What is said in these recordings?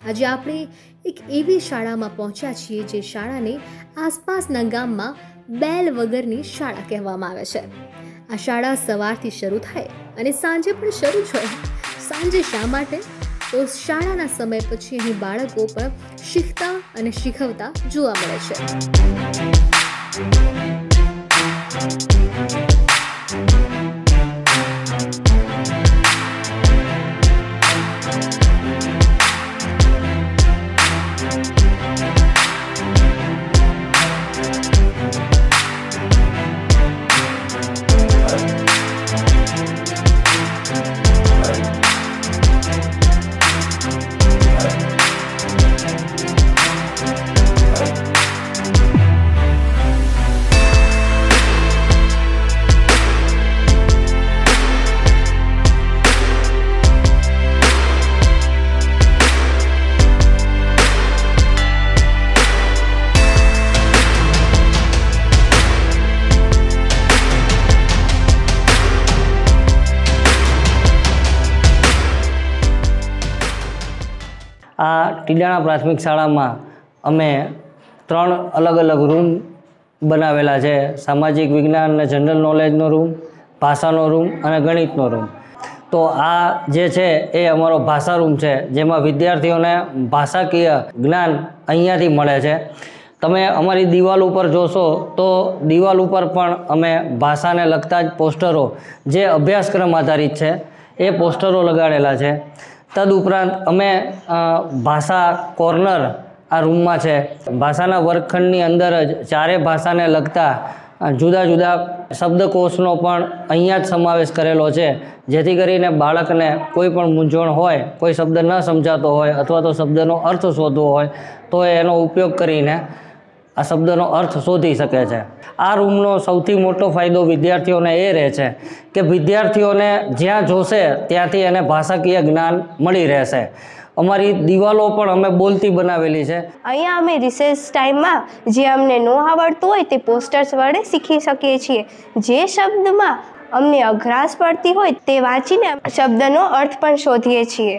આજે આપણે એક એવી શાળામાં પહોંચ્યા છીએ જે શાળાને આસપાસના ગામમાં બેલ વગરની શાળા કહેવામાં આવે છે। આ શાળા સવારથી શરૂ થાય અને સાંજે પણ શરૂ જ હોય। સાંજે શા માટે? તો શાળાના સમય પછી અહીં બાળકો પણ શીખતા અને શીખવતા જોવા મળે છે। આ ટીડાણા પ્રાથમિક શાળામાં અમે 3 અલગ અલગ રૂમ બનાવેલા છે। સામાજિક વિજ્ઞાન અને જનરલ નોલેજનો રૂમ, ભાષાનો રૂમ અને ગણિતનો રૂમ। તો આ જે છે એ અમારો ભાષા રૂમ છે, જેમાં વિદ્યાર્થીઓને ભાષાકીય જ્ઞાન અહીંયાથી મળે છે। તમે અમારી દિવાલ ઉપર જોશો તો દિવાલ ઉપર પણ અમે ભાષાને લગતા જ પોસ્ટરો, જે અભ્યાસક્રમ આધારિત છે, એ પોસ્ટરો લગાડેલા છે। તદુપરાંત અમે ભાષા કોર્નર આ રૂમમાં છે। ભાષાના વર્ગખંડની અંદર જ 4 ભાષાને લગતા જુદા જુદા શબ્દકોશનો પણ અહીંયા જ સમાવેશ કરેલો છે, જેથી કરીને બાળકને કોઈ પણ મૂંઝવણ હોય, કોઈ શબ્દ ન સમજાતો હોય અથવા તો શબ્દનો અર્થ શોધવો હોય તો એનો ઉપયોગ કરીને આ શબ્દનો અર્થ શોધી શકે છે। આ રૂમનો સૌથી મોટો ફાયદો વિદ્યાર્થીઓને એ રહે છે કે વિદ્યાર્થીઓને જ્યાં જોશે ત્યાંથી એને ભાષાકીય જ્ઞાન મળી રહેશે। અમારી દિવાલો પણ અમે બોલતી બનાવેલી છે। અહીંયા અમે રિસેસ ટાઈમમાં જે અમને ન આવડતું હોય તે પોસ્ટર્સ વડે શીખી શકીએ છીએ। જે શબ્દમાં અમને અઘરાશ પડતી હોય તે વાંચીને શબ્દનો અર્થ પણ શોધીએ છીએ।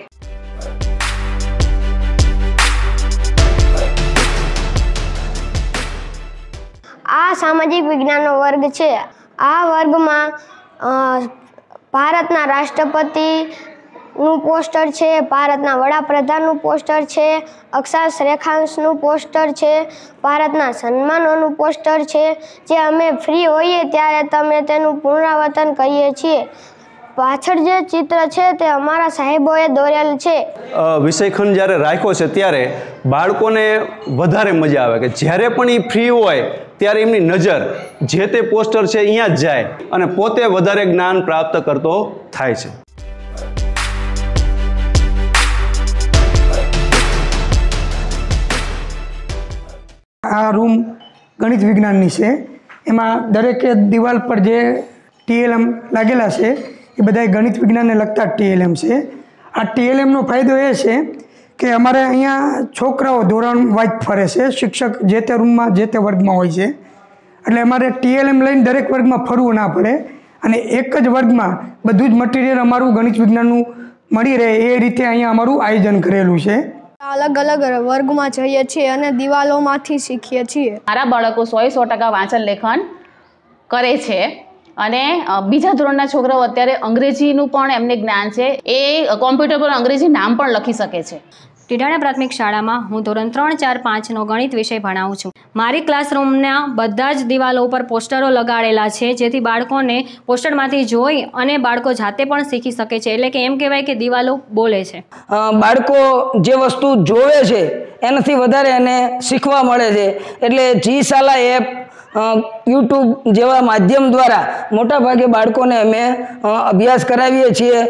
આ સામાજિક વિજ્ઞાનનો વર્ગ છે। આ વર્ગમાં ભારતના રાષ્ટ્રપતિનું પોસ્ટર છે, ભારતના વડાપ્રધાનનું પોસ્ટર છે, અક્ષાંશ રેખાંશનું પોસ્ટર છે, ભારતના સન્માનોનું પોસ્ટર છે, જે અમે ફ્રી હોઈએ ત્યારે તમે તેનું પુનરાવર્તન કરીએ છીએ। પાછળ જે ચિત્ર છે તે અમારા સાહેબોએ દોરેલ છે। વિષયખંડ જ્યારે રાખ્યો છે ત્યારે બાળકોને વધારે મજા આવે કે જ્યારે પણ એ ફ્રી હોય ત્યારે એમની નજર જે તે પોસ્ટર છે અહીંયા જ જાય અને પોતે વધારે જ્ઞાન પ્રાપ્ત કરતો થાય છે। આ રૂમ ગણિત વિજ્ઞાનની છે। એમાં દરેકે દિવાલ પર જે TLM લાગેલા છે એ બધા ગણિત વિજ્ઞાનને લગતા TLM છે। આ TLMનો ફાયદો એ છે કે અમારે અહીંયા છોકરાઓ ધોરણ વાઇઝ ફરે છે। શિક્ષક જે તે રૂમમાં જે તે વર્ગમાં હોય છે, એટલે અમારે TLM લઈને દરેક વર્ગમાં ફરવું ના પડે અને એક જ વર્ગમાં બધું જ મટીરિયલ અમારું ગણિત વિજ્ઞાનનું મળી રહે એ રીતે અહીંયા અમારું આયોજન કરેલું છે। અલગ અલગ વર્ગમાં જઈએ છીએ અને દિવાલોમાંથી શીખીએ છીએ। મારા બાળકો 100% વાંચન લેખન કરે છે અને બીજા ધોરણના છોકરાઓ અત્યારે અંગ્રેજીનું પણ એમને જ્ઞાન છે। એ કોમ્પ્યુટર પર અંગ્રેજી નામ પણ લખી શકે છે। ટીડાણા પ્રાથમિક શાળામાં હું ધોરણ 3, 4, 5નો ગણિત વિષય ભણાવું છું। મારી ક્લાસરૂમના બધા જ દિવાલો ઉપર પોસ્ટરો લગાડેલા છે, જેથી બાળકોને પોસ્ટરમાંથી જોઈ અને બાળકો જાતે પણ શીખી શકે છે। એટલે કે એમ કહેવાય કે દિવાલો બોલે છે। બાળકો જે વસ્તુ જોવે છે એનાથી વધારે એને શીખવા મળે છે। એટલે જી શાલા એપ, યુટ્યુબ જેવા માધ્યમ દ્વારા મોટાભાગે બાળકોને અમે અભ્યાસ કરાવીએ છીએ।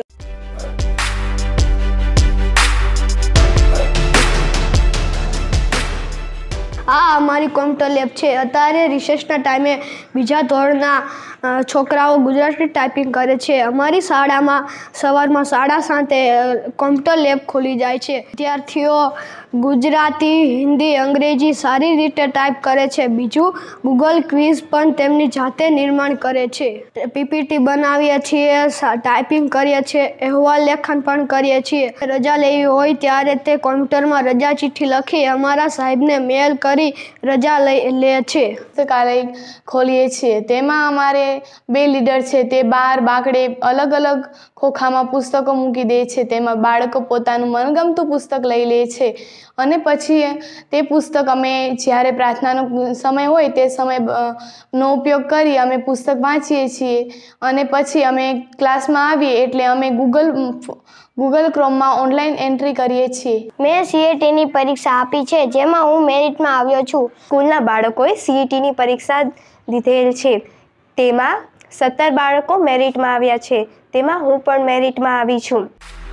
આ અમારી કોમ્પ્યુટર લેબ છે। અત્યારે રિસેસના ટાઈમે બીજા ધોરણના છોકરાઓ ગુજરાતી ટાઈપિંગ કરે છે. અમારી શાળામાં સવારમાં 7:30 કોમ્પ્યુટર લેબ ખોલી જાય છે. વિદ્યાર્થીઓ ગુજરાતી, હિન્દી, અંગ્રેજી સારી રીતે ટાઈપ કરે છે. બીજું, ગૂગલ ક્વિઝ પણ તેમની જાતે નિર્માણ કરે છે. પીપીટી બનાવીએ છીએ, ટાઈપિંગ કરીએ છીએ, અહેવાલ લેખન પણ કરીએ છીએ. રજા લેવી હોય ત્યારે તે કોમ્પ્યુટરમાં રજા ચિઠ્ઠી લખી અમારા સાહેબને મેલ કરી રજા લે છે. પુસ્તકાલય ખોલીએ છીએ. તેમાં અમારે 2 લીડર છે. તે બાર બાકડે અલગ અલગ ખોખામાં પુસ્તકો મૂકી દે છે. તેમાં બાળકો પોતાનું મનગમતું પુસ્તક લઈ લે છે અને પછી તે પુસ્તક અમે જ્યારે પ્રાર્થનાનો સમય હોય તે સમયનો ઉપયોગ કરી અમે પુસ્તક વાંચીએ છીએ અને પછી અમે ક્લાસમાં આવીએ એટલે અમે ગૂગલ ક્રોમમાં ઓનલાઈન એન્ટ્રી કરીએ છીએ. મેં CATની પરીક્ષા આપી છે, જેમાં હું મેરિટમાં આવ્યો છું. સ્કૂલના બાળકોએ CATની પરીક્ષા દીધેલ છે. તેમાં 17 બાળકો મેરિટમાં આવ્યા છે. તેમાં હું પણ મેરિટમાં આવી છું.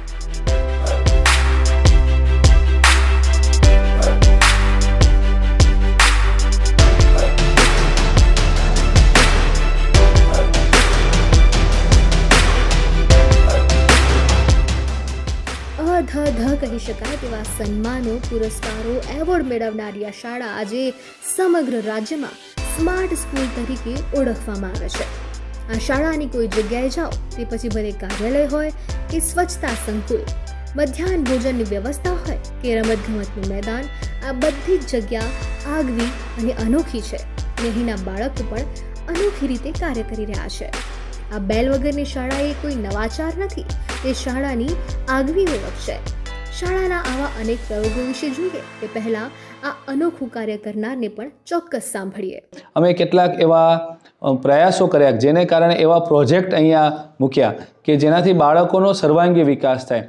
કહી શકાય તેવા સન્માનો, પુરસ્કારો, એવોર્ડ મેળવનારી આ શાળા આજે સમગ્ર રાજ્યમાં સ્માર્ટ સ્કૂલ તરીકે ઓળખવામાં આવે છે. આ શાળાની કોઈ જગ્યાએ જાઓ તે પછી ભલે કાર્યાલય હોય કે સ્વચ્છતા સંકુલ, મધ્યાહન ભોજનની વ્યવસ્થા હોય કે રમતગમતનું મેદાન, આ બધી જ જગ્યા આગવી અને અનોખી છે અને અહીંના બાળકો પણ અનોખી રીતે કાર્ય કરી રહ્યા છે. આ બેલ વગરની શાળા એ કોઈ નવાચાર નથી, તે શાળાની આગવી ઓળખ છે. શાળાના આવા અનેક પ્રયોગો વિશે જોઈએ તે પહેલા આ અનોખું કાર્ય કરનારને પણ ચોક્કસ સાંભળીએ. અમે કેટલાક એવા પ્રયાસો કર્યા જેને કારણે એવા પ્રોજેક્ટ અહીંયા મૂક્યા કે જેનાથી બાળકોનો સર્વાંગી વિકાસ થાય.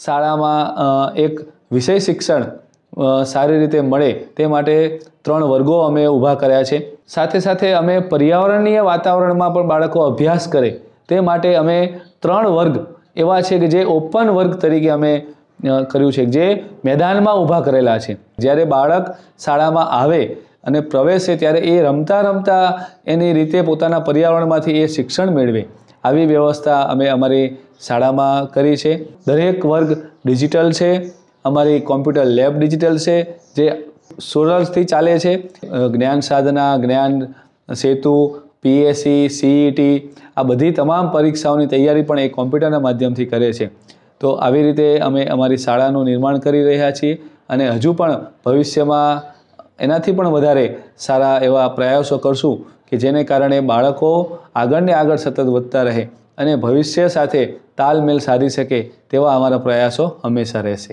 શાળામાં એક વિષય શિક્ષણ સારી રીતે મળે તે માટે 3 વર્ગો અમે ઊભા કર્યા છે. સાથે સાથે અમે પર્યાવરણીય વાતાવરણમાં પણ બાળકો અભ્યાસ કરે તે માટે અમે 3 વર્ગ એવા છે કે જે ઓપન વર્ગ તરીકે અમે કર્યું છે, જે મેદાનમાં ઊભા કરેલા છે. જ્યારે બાળક શાળામાં આવે અને પ્રવેશે ત્યારે એ રમતા રમતા એની રીતે પોતાના પર્યાવરણમાંથી એ શિક્ષણ મેળવે આવી વ્યવસ્થા અમે અમારી શાળામાં કરી છે. દરેક વર્ગ ડિજિટલ છે. અમારી કોમ્પ્યુટર લેબ ડિજિટલ છે જે સોલર્સથી ચાલે છે. જ્ઞાન સાધના, જ્ઞાન સેતુ, PSC, CET આ બધી તમામ પરીક્ષાઓની તૈયારી પણ એ કોમ્પ્યુટરના માધ્યમથી કરે છે. તો આવી રીતે અમે અમારી શાળાનું નિર્માણ કરી રહ્યા છીએ અને હજુ પણ ભવિષ્યમાં એનાથી પણ વધારે સારા એવા પ્રયાસો કરશું કે જેને કારણે બાળકો આગળને આગળ સતત વધતા રહે અને ભવિષ્ય સાથે તાલમેલ સાધી શકે તેવા અમારા પ્રયાસો હંમેશા રહેશે.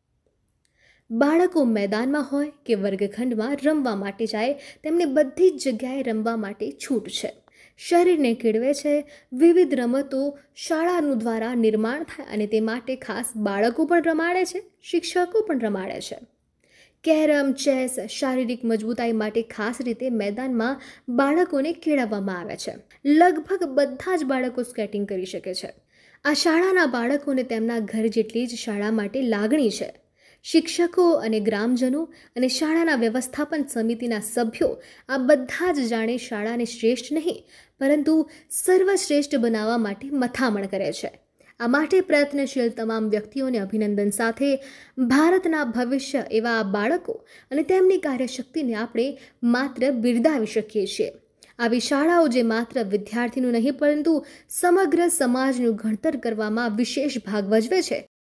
બાળકો મેદાનમાં હોય કે વર્ગખંડમાં રમવા માટે જાય, તેમને બધી જ જગ્યાએ રમવા માટે છૂટ છે. શરીરને કેળવે છે. વિવિધ રમતો શાળાનું દ્વારા નિર્માણ થાય અને તે માટે ખાસ બાળકો પણ રમાડે છે, શિક્ષકો પણ રમાડે છે. કેરમ, ચેસ શારીરિક મજબૂતાઈ માટે ખાસ રીતે મેદાનમાં બાળકોને કેળવવામાં આવે છે. લગભગ બધા જ બાળકો સ્કેટિંગ કરી શકે છે. આ શાળાના બાળકોને તેમના ઘર જેટલી જ શાળા માટે લાગણી છે. શિક્ષકો અને ગ્રામજનો અને શાળાના વ્યવસ્થાપન સમિતિના સભ્યો આ બધા જ જાણે શાળાને શ્રેષ્ઠ નહીં પરંતુ સર્વશ્રેષ્ઠ બનાવવા માટે મથામણ કરે છે. આ માટે પ્રયત્નશીલ તમામ વ્યક્તિઓને અભિનંદન સાથે ભારતના ભવિષ્ય એવા આ બાળકો અને તેમની કાર્યશક્તિને આપણે માત્ર બિરદાવી શકીએ છીએ. આવી શાળાઓ જે માત્ર વિદ્યાર્થીનું નહીં પરંતુ સમગ્ર સમાજનું ઘડતર કરવામાં વિશેષ ભાગ ભજવે છે